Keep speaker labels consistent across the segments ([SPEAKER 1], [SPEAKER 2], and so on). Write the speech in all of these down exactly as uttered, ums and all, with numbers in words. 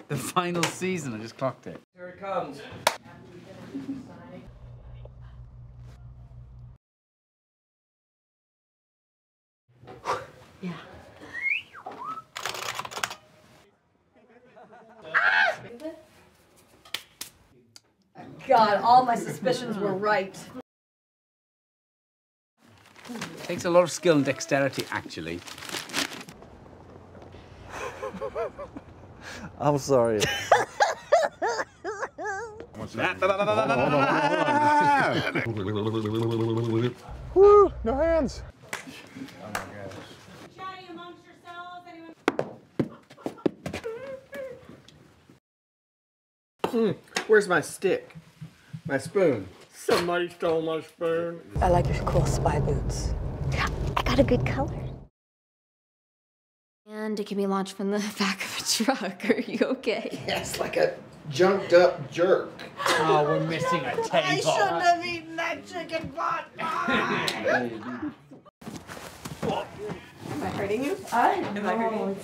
[SPEAKER 1] The final season, I just clocked it.
[SPEAKER 2] Here it comes.
[SPEAKER 3] Yeah. God, all my suspicions were right.
[SPEAKER 1] Takes a lot of skill and dexterity, actually.
[SPEAKER 4] I'm sorry.
[SPEAKER 5] What's that?
[SPEAKER 4] Woo! No hands.
[SPEAKER 6] Chatting amongst yourselves, anyone?
[SPEAKER 2] Mm, where's my stick? My spoon. Somebody stole my spoon.
[SPEAKER 7] I like your cool spy boots. I got a good color.
[SPEAKER 8] And it can be launched from the back of a truck. Are you okay?
[SPEAKER 2] Yes, like a junked up jerk.
[SPEAKER 1] Oh, we're missing a table.
[SPEAKER 3] I shouldn't have eaten that chicken pot.
[SPEAKER 7] Am I hurting you?
[SPEAKER 3] I
[SPEAKER 7] Am I hurting you?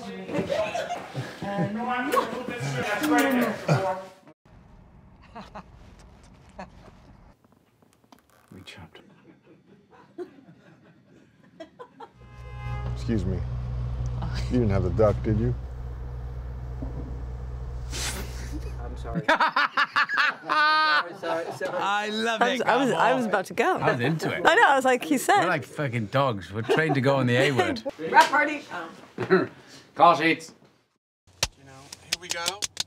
[SPEAKER 1] We chopped.
[SPEAKER 4] Excuse me. You didn't have the duck, did you?
[SPEAKER 2] I'm sorry. sorry, sorry, sorry.
[SPEAKER 1] I love
[SPEAKER 7] I was,
[SPEAKER 1] it.
[SPEAKER 7] I was, I was
[SPEAKER 1] Come
[SPEAKER 7] about to go.
[SPEAKER 1] on. I was into it.
[SPEAKER 7] I know. I was like, he said.
[SPEAKER 1] We're like fucking dogs. We're trained to go on the A word.
[SPEAKER 3] Rap party. Oh.
[SPEAKER 1] Call sheets.
[SPEAKER 5] You know, here we go.